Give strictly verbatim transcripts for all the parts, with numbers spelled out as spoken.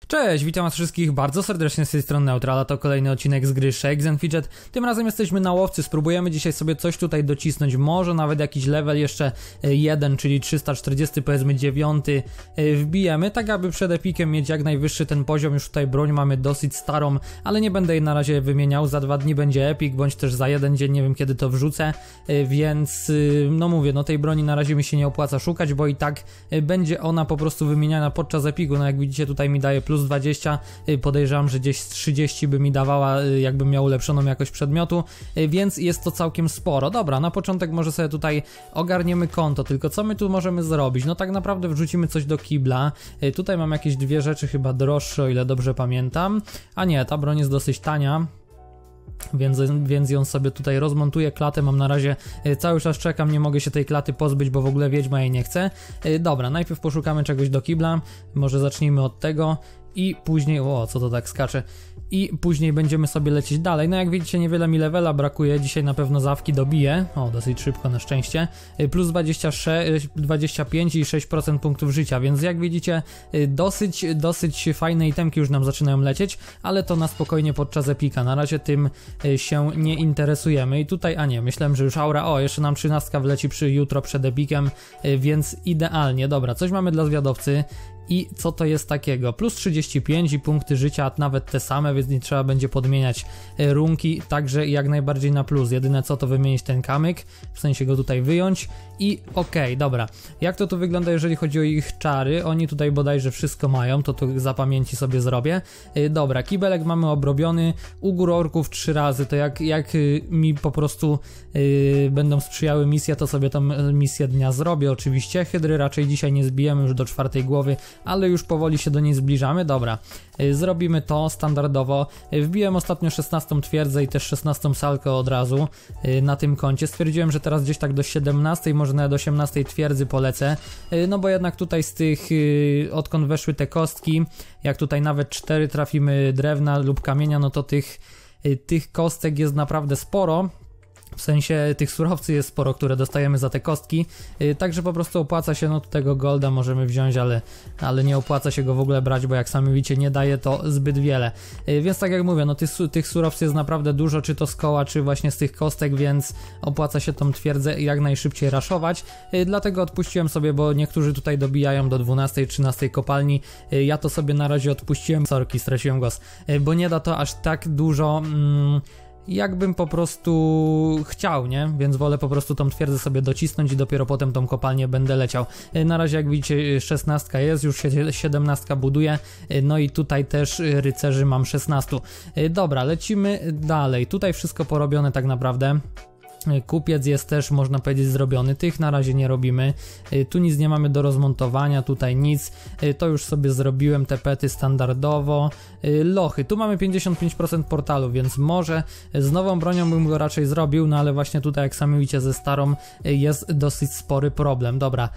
Cześć, witam was wszystkich bardzo serdecznie z tej strony Neutrala, to kolejny odcinek z gry Shakes and Fidget. Tym razem jesteśmy na łowcy, spróbujemy dzisiaj sobie coś tutaj docisnąć, może nawet jakiś level jeszcze jeden, czyli trzysta czterdzieści, powiedzmy dziewiąty wbijemy, tak aby przed epikiem mieć jak najwyższy ten poziom. Już tutaj broń mamy dosyć starą, ale nie będę jej na razie wymieniał, za dwa dni będzie epik, bądź też za jeden dzień, nie wiem kiedy to wrzucę, więc no mówię, no tej broni na razie mi się nie opłaca szukać, bo i tak będzie ona po prostu wymieniana podczas epiku. No jak widzicie, tutaj mi daje plus dwadzieścia, podejrzewam, że gdzieś trzydzieści by mi dawała, jakbym miał ulepszoną jakość przedmiotu, więc jest to całkiem sporo. Dobra, na początek może sobie tutaj ogarniemy konto, tylko co my tu możemy zrobić? No tak naprawdę wrzucimy coś do kibla. Tutaj mam jakieś dwie rzeczy chyba droższe, o ile dobrze pamiętam, a nie, ta broń jest dosyć tania. Więc, więc ją sobie tutaj rozmontuję, klatę mam na razie, cały czas czekam, nie mogę się tej klaty pozbyć, bo w ogóle wiedźma jej nie chce. Dobra, najpierw poszukamy czegoś do kibla, może zacznijmy od tego i później, o co to tak skacze, i później będziemy sobie lecieć dalej. No jak widzicie, niewiele mi levela brakuje, dzisiaj na pewno zawki dobiję, o dosyć szybko na szczęście, plus dwadzieścia sześć, dwadzieścia pięć i sześć procent punktów życia, więc jak widzicie dosyć, dosyć fajne itemki już nam zaczynają lecieć, ale to na spokojnie podczas epika, na razie tym się nie interesujemy. I tutaj, a nie, myślałem, że już aura, o jeszcze nam trzynastka wleci przy jutro przed epikiem, więc idealnie. Dobra, coś mamy dla zwiadowcy. I co to jest takiego? Plus trzydzieści pięć i punkty życia nawet te same, więc nie trzeba będzie podmieniać runki, także jak najbardziej na plus. Jedyne co to wymienić ten kamyk, w sensie go tutaj wyjąć i okej, okay, dobra. Jak to tu wygląda, jeżeli chodzi o ich czary? Oni tutaj bodajże wszystko mają, to tu za pamięci sobie zrobię. Yy, dobra, kibelek mamy obrobiony, u gór orków trzy razy, to jak, jak yy, mi po prostu yy, będą sprzyjały misje, to sobie tą misję dnia zrobię oczywiście. Hydry raczej dzisiaj nie zbijemy już do czwartej głowy, ale już powoli się do niej zbliżamy. Dobra, yy, zrobimy to standardowo. Yy, wbiłem ostatnio szesnastą twierdzę i też szesnastą salkę od razu yy, na tym koncie. Stwierdziłem, że teraz gdzieś tak do siedemnastej, może nawet do osiemnastej twierdzy polecę, yy, no bo jednak tutaj z tych, yy, odkąd weszły te kostki, jak tutaj nawet cztery trafimy drewna lub kamienia, no to tych, yy, tych kostek jest naprawdę sporo. W sensie tych surowców jest sporo, które dostajemy za te kostki, yy, także po prostu opłaca się, no tego golda możemy wziąć, ale, ale nie opłaca się go w ogóle brać, bo jak sami widzicie, nie daje to zbyt wiele. Yy, więc tak jak mówię, no tych, tych surowców jest naprawdę dużo, czy to z koła, czy właśnie z tych kostek, więc opłaca się tą twierdzę jak najszybciej raszować. Yy, dlatego odpuściłem sobie, bo niektórzy tutaj dobijają do dwunastej, trzynastej kopalni. Yy, ja to sobie na razie odpuściłem, sorki, straciłem głos, yy, bo nie da to aż tak dużo... Mm, jakbym po prostu chciał, nie? Więc wolę po prostu tą twierdzę sobie docisnąć i dopiero potem tą kopalnię będę leciał. Na razie jak widzicie szesnastka jest, już się siedemnastka buduje, no i tutaj też rycerzy mam szesnaście. Dobra, lecimy dalej. Tutaj wszystko porobione tak naprawdę. Kupiec jest też, można powiedzieć, zrobiony, tych na razie nie robimy, tu nic nie mamy do rozmontowania, tutaj nic, to już sobie zrobiłem, te pety standardowo, lochy, tu mamy pięćdziesiąt pięć procent portalu, więc może z nową bronią bym go raczej zrobił, no ale właśnie tutaj jak sami widzicie ze starą jest dosyć spory problem. Dobra,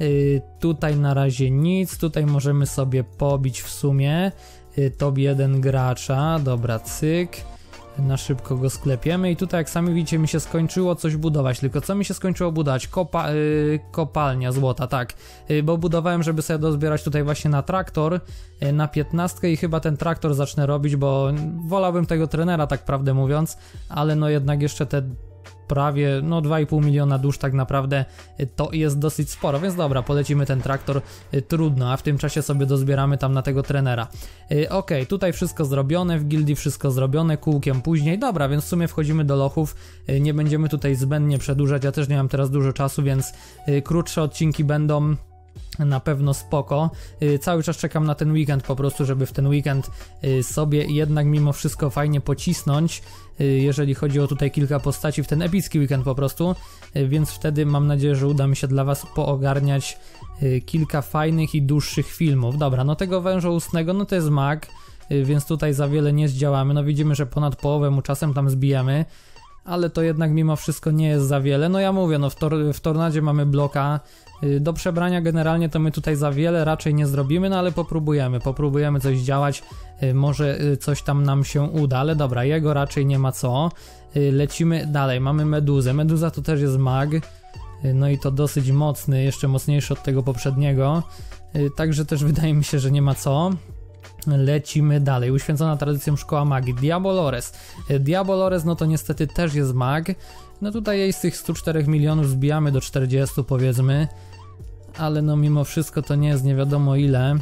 tutaj na razie nic, tutaj możemy sobie pobić w sumie top jeden gracza, dobra, cyk. Na szybko go sklepiemy i tutaj jak sami widzicie mi się skończyło coś budować, tylko co mi się skończyło budować? Kopa yy, kopalnia złota, tak, yy, bo budowałem, żeby sobie dozbierać tutaj właśnie na traktor, yy, na piętnastkę i chyba ten traktor zacznę robić, bo wolałbym tego trenera, tak prawdę mówiąc, ale no jednak jeszcze te prawie, no dwa i pół miliona dusz tak naprawdę to jest dosyć sporo, więc dobra, polecimy ten traktor, trudno, a w tym czasie sobie dozbieramy tam na tego trenera. Yy, ok, tutaj wszystko zrobione, w gildii wszystko zrobione, kółkiem później, dobra, więc w sumie wchodzimy do lochów, yy, nie będziemy tutaj zbędnie przedłużać, ja też nie mam teraz dużo czasu, więc yy, krótsze odcinki będą na pewno spoko. Yy, cały czas czekam na ten weekend po prostu, żeby w ten weekend yy, sobie jednak mimo wszystko fajnie pocisnąć, yy, jeżeli chodzi o tutaj kilka postaci w ten epicki weekend po prostu, yy, więc wtedy mam nadzieję, że uda mi się dla was poogarniać yy, kilka fajnych i dłuższych filmów. Dobra, no tego węża ustnego, no to jest mag, yy, więc tutaj za wiele nie zdziałamy, no widzimy, że ponad połowę mu czasem tam zbijemy, ale to jednak mimo wszystko nie jest za wiele. No ja mówię, no w, tor w Tornadzie mamy bloka, do przebrania generalnie to my tutaj za wiele raczej nie zrobimy, no ale popróbujemy, popróbujemy coś działać, może coś tam nam się uda, ale dobra, jego raczej nie ma co. Lecimy dalej, mamy meduzę, meduza to też jest mag, no i to dosyć mocny, jeszcze mocniejszy od tego poprzedniego, także też wydaje mi się, że nie ma co. Lecimy dalej. Uświęcona tradycją szkoła magii. Diabolores. Diabolores, no to niestety też jest mag. No tutaj jej z tych stu czterech milionów zbijamy do czterdziestu, powiedzmy. Ale no mimo wszystko to nie jest nie wiadomo ile.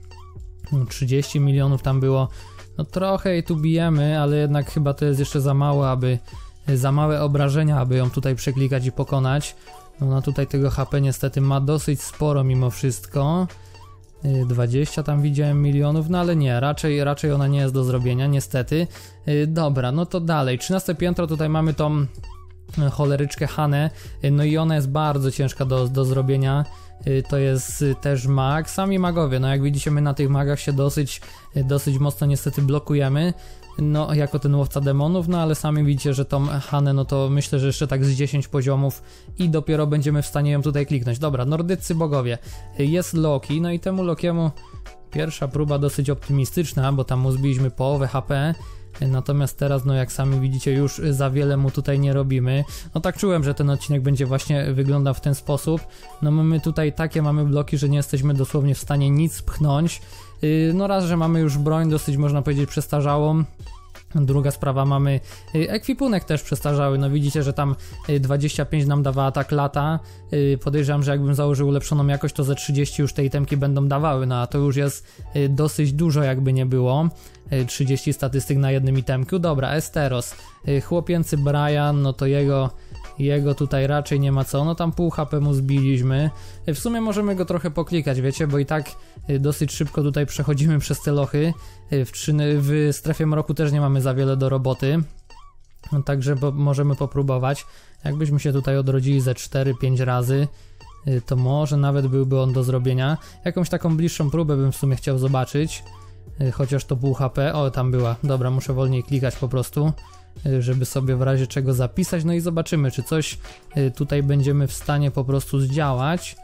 No, trzydzieści milionów tam było. No trochę jej tu bijemy, ale jednak chyba to jest jeszcze za mało, aby... Za małe obrażenia, aby ją tutaj przeklikać i pokonać. No ona tutaj tego H P niestety ma dosyć sporo mimo wszystko. dwadzieścia tam widziałem milionów, no ale nie, raczej, raczej ona nie jest do zrobienia, niestety. Dobra, no to dalej. trzynaste piętro, tutaj mamy tą choleryczkę Hanę, no i ona jest bardzo ciężka do, do zrobienia. To jest też mag, sami magowie, no jak widzicie my na tych magach się dosyć, dosyć mocno niestety blokujemy. No, jako ten łowca demonów, no ale sami widzicie, że tą Hanę, no to myślę, że jeszcze tak z dziesięć poziomów i dopiero będziemy w stanie ją tutaj kliknąć. Dobra, nordyccy bogowie. Jest Loki, no i temu Lokiemu pierwsza próba dosyć optymistyczna, bo tam mu zbiliśmy połowę H P. Natomiast teraz, no jak sami widzicie, już za wiele mu tutaj nie robimy. No tak czułem, że ten odcinek będzie właśnie wyglądał w ten sposób. No my tutaj takie mamy bloki, że nie jesteśmy dosłownie w stanie nic pchnąć. No raz, że mamy już broń dosyć, można powiedzieć, przestarzałą. Druga sprawa, mamy ekwipunek też przestarzały, no widzicie, że tam dwadzieścia pięć nam dawa atak lata. Podejrzewam, że jakbym założył ulepszoną jakość, to ze trzydzieści już te itemki będą dawały, no a to już jest dosyć dużo, jakby nie było. trzydzieści statystyk na jednym itemku. Dobra, Esteros, chłopięcy Brian, no to jego... Jego tutaj raczej nie ma co, no tam pół H P mu zbiliśmy. W sumie możemy go trochę poklikać, wiecie, bo i tak dosyć szybko tutaj przechodzimy przez te lochy. W, w strefie mroku też nie mamy za wiele do roboty, no, także po, możemy popróbować. Jakbyśmy się tutaj odrodzili ze cztery pięć razy, to może nawet byłby on do zrobienia. Jakąś taką bliższą próbę bym w sumie chciał zobaczyć, chociaż to pół H P. O, tam była, dobra, muszę wolniej klikać po prostu, żeby sobie w razie czego zapisać, no i zobaczymy, czy coś tutaj będziemy w stanie po prostu zdziałać,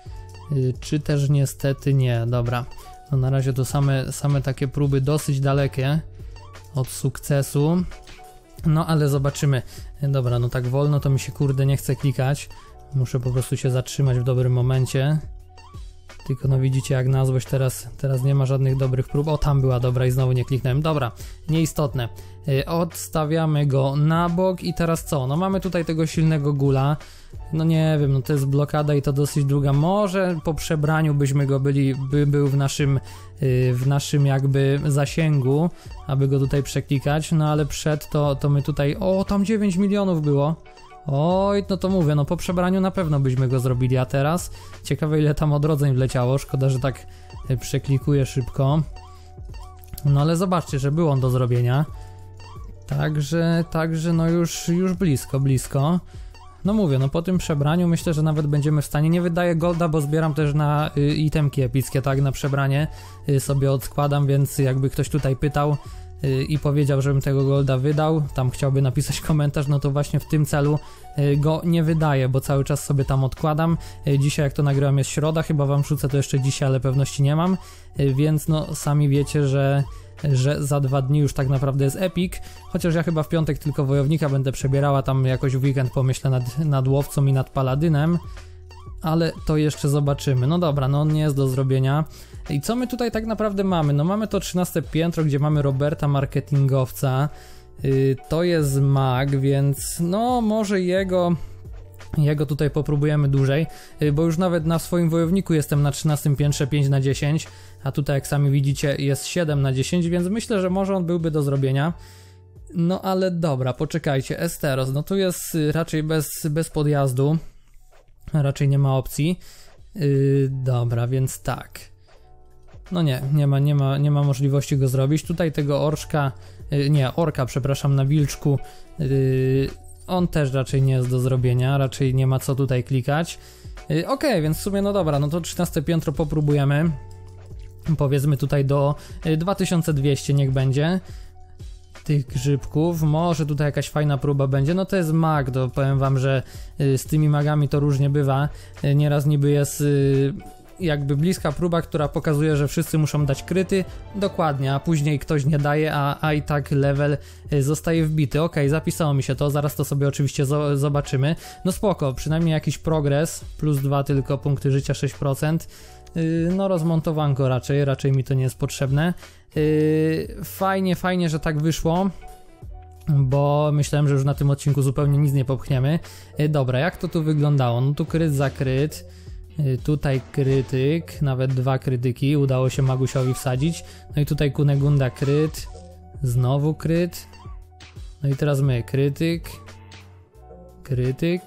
czy też niestety nie. Dobra, no na razie to same, same takie próby dosyć dalekie od sukcesu, no ale zobaczymy. Dobra, no tak wolno to mi się kurde nie chce klikać, muszę po prostu się zatrzymać w dobrym momencie. Tylko no widzicie, jak na złość teraz, teraz nie ma żadnych dobrych prób. O, tam była, dobra, i znowu nie kliknąłem. Dobra, nieistotne. Yy, odstawiamy go na bok i teraz co? No mamy tutaj tego silnego gula. No nie wiem, no to jest blokada i to dosyć długa. Może po przebraniu byśmy go byli, by był w naszym, yy, w naszym jakby zasięgu, aby go tutaj przeklikać. No ale przed to, to my tutaj... O, tam dziewięć milionów było. Oj, no to mówię, no po przebraniu na pewno byśmy go zrobili, a teraz ciekawe ile tam odrodzeń wleciało, szkoda, że tak przeklikuję szybko. No ale zobaczcie, że był on do zrobienia. Także, także no już, już blisko, blisko. No mówię, no po tym przebraniu myślę, że nawet będziemy w stanie, nie wydaję golda, bo zbieram też na y, itemki epickie, tak, na przebranie y, sobie odskładam, więc jakby ktoś tutaj pytał i powiedział, żebym tego golda wydał, tam chciałby napisać komentarz, no to właśnie w tym celu go nie wydaję, bo cały czas sobie tam odkładam. Dzisiaj jak to nagrywam jest środa, chyba wam wrzucę to jeszcze dzisiaj, ale pewności nie mam, więc no sami wiecie, że, że za dwa dni już tak naprawdę jest epic, chociaż ja chyba w piątek tylko wojownika będę przebierała, tam jakoś w weekend pomyślę nad, nad łowcą i nad paladynem, ale to jeszcze zobaczymy. No dobra, no on nie jest do zrobienia. I co my tutaj tak naprawdę mamy? No mamy to trzynaste piętro, gdzie mamy Roberta marketingowca. Yy, to jest mag, więc no może jego... Jego tutaj popróbujemy dłużej, yy, bo już nawet na swoim wojowniku jestem na trzynastym piętrze pięć na dziesięć, a tutaj jak sami widzicie jest siedem na dziesięć, więc myślę, że może on byłby do zrobienia. No ale dobra, poczekajcie, Esteros, no tu jest raczej bez, bez podjazdu. Raczej nie ma opcji. Yy, dobra, więc tak. No nie, nie ma, nie ma, nie ma możliwości go zrobić. Tutaj tego orszka, yy, nie, orka, przepraszam, na wilczku, yy, on też raczej nie jest do zrobienia, raczej nie ma co tutaj klikać. Yy, Okej, okay, więc w sumie no dobra, no to trzynaste piętro popróbujemy. Powiedzmy tutaj do yy, dwa tysiące dwieście niech będzie. Tych grzybków, może tutaj jakaś fajna próba będzie, no to jest mag, to powiem wam, że y, z tymi magami to różnie bywa, y, nieraz niby jest y, jakby bliska próba, która pokazuje, że wszyscy muszą dać kryty, dokładnie, a później ktoś nie daje, a, a i tak level y, zostaje wbity. Okej, okay, zapisało mi się to, zaraz to sobie oczywiście zo zobaczymy, no spoko, przynajmniej jakiś progres, plus dwa tylko punkty życia, sześć procent, no rozmontowanko raczej, raczej mi to nie jest potrzebne. Fajnie, fajnie, że tak wyszło, bo myślałem, że już na tym odcinku zupełnie nic nie popchniemy. Dobra, jak to tu wyglądało? No tu kryt za kryt, tutaj krytyk, nawet dwa krytyki udało się Magusiowi wsadzić. No i tutaj Kunegunda kryt, znowu kryt, no i teraz my krytyk, krytyk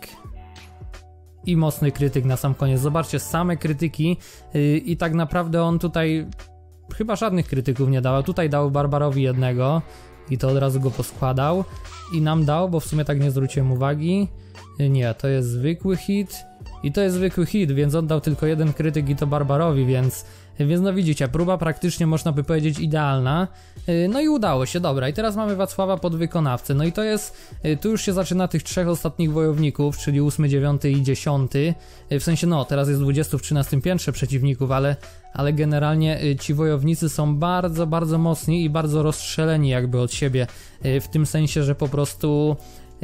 i mocny krytyk na sam koniec. Zobaczcie, same krytyki yy, i tak naprawdę on tutaj chyba żadnych krytyków nie dał. Tutaj dał Barbarowi jednego i to od razu go poskładał i nam dał, bo w sumie tak nie zwróciłem uwagi. Yy, nie, to jest zwykły hit i to jest zwykły hit, więc on dał tylko jeden krytyk i to Barbarowi, więc Więc no widzicie, próba praktycznie można by powiedzieć idealna. No i udało się, dobra. I teraz mamy Wacława podwykonawcę. No i to jest, tu już się zaczyna tych trzech ostatnich wojowników, czyli ósmy, dziewiąty i dziesiąty. W sensie no, teraz jest dwudziestu w trzynastym piętrze przeciwników, ale, ale generalnie ci wojownicy są bardzo, bardzo mocni i bardzo rozstrzeleni jakby od siebie. W tym sensie, że po prostu...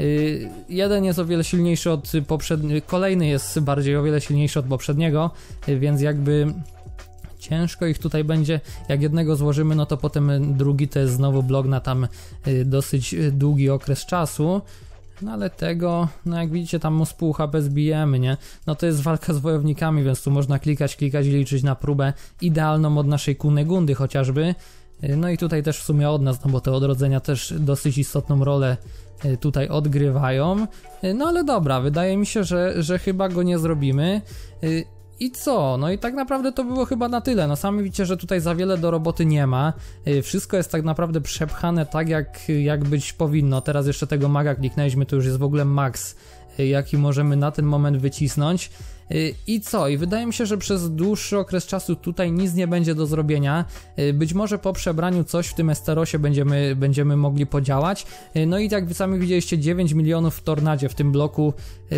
jeden jest o wiele silniejszy od poprzedniego, kolejny jest bardziej o wiele silniejszy od poprzedniego, więc jakby... ciężko ich tutaj będzie, jak jednego złożymy, no to potem drugi to jest znowu blok na tam y, dosyć długi okres czasu, no ale tego, no jak widzicie tam mu z pół H P zbijemy, nie? No to jest walka z wojownikami, więc tu można klikać, klikać i liczyć na próbę idealną od naszej Kunegundy chociażby, y, no i tutaj też w sumie od nas, no bo te odrodzenia też dosyć istotną rolę y, tutaj odgrywają, y, no ale dobra, wydaje mi się, że, że chyba go nie zrobimy. y, I co? No i tak naprawdę to było chyba na tyle. No sami widzicie, że tutaj za wiele do roboty nie ma. Wszystko jest tak naprawdę przepchane tak, jak, jak być powinno. Teraz jeszcze tego maga kliknęliśmy, to już jest w ogóle max, jaki możemy na ten moment wycisnąć. I co? I wydaje mi się, że przez dłuższy okres czasu tutaj nic nie będzie do zrobienia. Być może po przebraniu coś w tym Esterosie będziemy, będziemy mogli podziałać. No i jak wy sami widzieliście, dziewięć milionów w Tornadzie w tym bloku.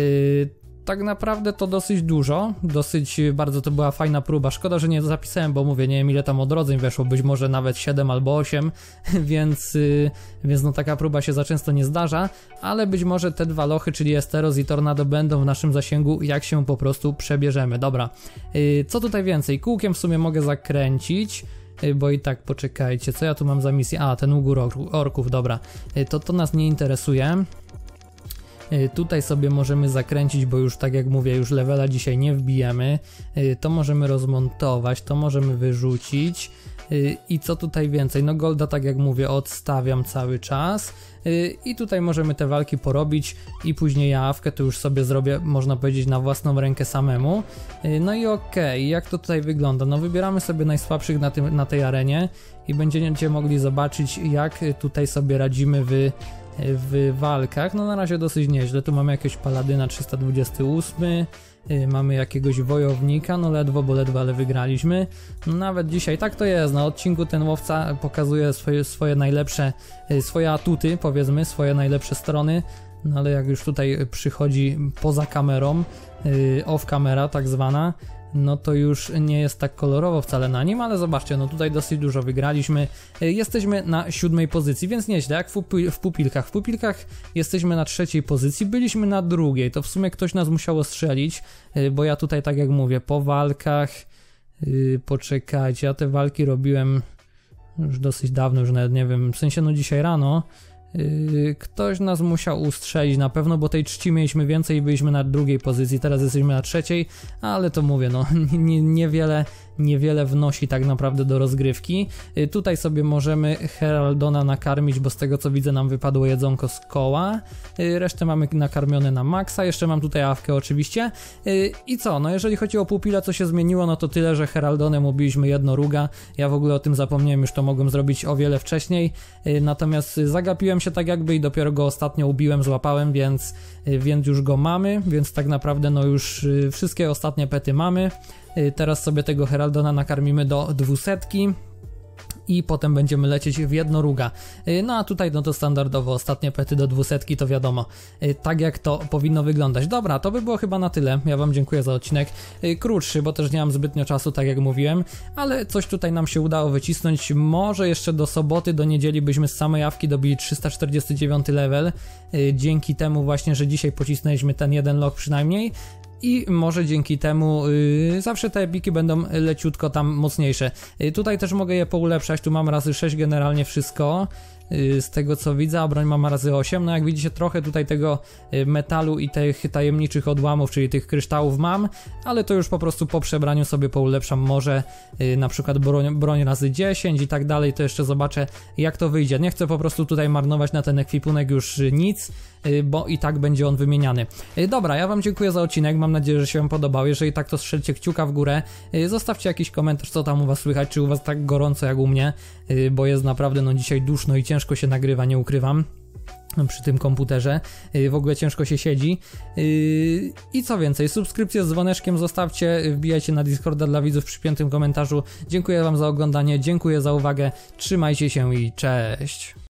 Tak naprawdę to dosyć dużo, dosyć bardzo to była fajna próba. Szkoda, że nie zapisałem, bo mówię, nie wiem ile tam odrodzeń weszło, być może nawet siedem albo osiem, więc, yy, więc no taka próba się za często nie zdarza, ale być może te dwa lochy, czyli Esteros i Tornado będą w naszym zasięgu, jak się po prostu przebierzemy. Dobra, yy, co tutaj więcej? Kółkiem w sumie mogę zakręcić, yy, bo i tak poczekajcie, co ja tu mam za misję? A, ten ugór orków, dobra, yy, to, to nas nie interesuje. Tutaj sobie możemy zakręcić, bo już tak jak mówię, już levela dzisiaj nie wbijemy. To możemy rozmontować, to możemy wyrzucić. I co tutaj więcej? No golda, tak jak mówię, odstawiam cały czas. I tutaj możemy te walki porobić i później jawkę to już sobie zrobię, można powiedzieć, na własną rękę samemu. No i okej, okay, jak to tutaj wygląda? No wybieramy sobie najsłabszych na, tym, na tej arenie i będziecie mogli zobaczyć, jak tutaj sobie radzimy w w walkach. No na razie dosyć nieźle, tu mamy jakiegoś paladyna trzysta dwadzieścia osiem, yy, mamy jakiegoś wojownika, no ledwo, bo ledwo, ale wygraliśmy. No nawet dzisiaj tak to jest, na odcinku ten łowca pokazuje swoje, swoje najlepsze, yy, swoje atuty, powiedzmy, swoje najlepsze strony, no ale jak już tutaj przychodzi poza kamerą, yy, off camera tak zwana, no to już nie jest tak kolorowo wcale na nim, ale zobaczcie, no tutaj dosyć dużo wygraliśmy. Jesteśmy na siódmej pozycji, więc nieźle, jak w, pupi w pupilkach. W pupilkach jesteśmy na trzeciej pozycji, byliśmy na drugiej, to w sumie ktoś nas musiał strzelić, bo ja tutaj, tak jak mówię, po walkach, yy, poczekajcie, ja te walki robiłem już dosyć dawno, już nawet nie wiem, w sensie no dzisiaj rano, Yy, ktoś nas musiał ustrzelić na pewno, bo tej czci mieliśmy więcej i byliśmy na drugiej pozycji, teraz jesteśmy na trzeciej, ale to mówię, no nie, niewiele, niewiele wnosi tak naprawdę do rozgrywki. Yy, tutaj sobie możemy Heraldona nakarmić, bo z tego co widzę nam wypadło jedzonko z koła, yy, resztę mamy nakarmione na maksa, jeszcze mam tutaj awkę oczywiście. Yy, I co, no jeżeli chodzi o pupile, co się zmieniło, no to tyle, że Heraldonem ubiliśmy jednoruga, ja w ogóle o tym zapomniałem, już to mogłem zrobić o wiele wcześniej, yy, natomiast zagapiłem się tak jakby i dopiero go ostatnio ubiłem, złapałem, więc, więc już go mamy, więc tak naprawdę no już wszystkie ostatnie pety mamy. Teraz sobie tego Heraldona nakarmimy do dwusetki i potem będziemy lecieć w jednoruga. No a tutaj no to standardowo ostatnie pety do dwusetki, to wiadomo, tak jak to powinno wyglądać. Dobra, to by było chyba na tyle. Ja wam dziękuję za odcinek. Krótszy, bo też nie mam zbytnio czasu, tak jak mówiłem, ale coś tutaj nam się udało wycisnąć. Może jeszcze do soboty, do niedzieli byśmy z samej jawki dobili trzysta czterdziesty dziewiąty level. Dzięki temu właśnie, że dzisiaj pocisnęliśmy ten jeden log przynajmniej. i może dzięki temu yy, zawsze te epiki będą leciutko tam mocniejsze. Yy, tutaj też mogę je poulepszać, tu mam razy sześć generalnie wszystko. Z tego co widzę, a broń mam razy osiem, no jak widzicie trochę tutaj tego metalu i tych tajemniczych odłamów, czyli tych kryształów mam, ale to już po prostu po przebraniu sobie poulepszam, może yy, na przykład broń, broń razy dziesięć i tak dalej, to jeszcze zobaczę jak to wyjdzie. Nie chcę po prostu tutaj marnować na ten ekwipunek już nic, yy, bo i tak będzie on wymieniany. Yy, dobra, ja wam dziękuję za odcinek, mam nadzieję, że się wam podobał. Jeżeli tak, to strzelcie kciuka w górę, yy, zostawcie jakiś komentarz, co tam u was słychać, czy u was tak gorąco jak u mnie, yy, bo jest naprawdę no dzisiaj duszno i ciężko się nagrywa, nie ukrywam, przy tym komputerze, yy, w ogóle ciężko się siedzi. Yy, I co więcej, subskrypcję z dzwoneczkiem zostawcie, wbijajcie na Discorda dla widzów przy piątym komentarzu. Dziękuję wam za oglądanie, dziękuję za uwagę, trzymajcie się i cześć!